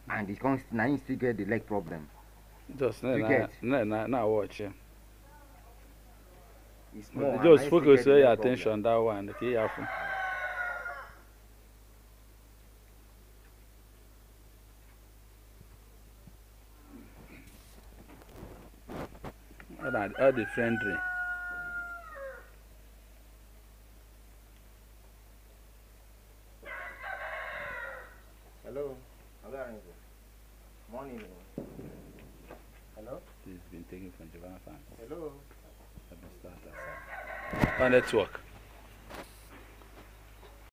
and it comes now you still get the leg problem. Just now watch him. Just focus your attention on that one. Okay, all the friendly. Hello. Morning. Hello. This has been taken from Jovana fan. Hello. Let me start that. On network.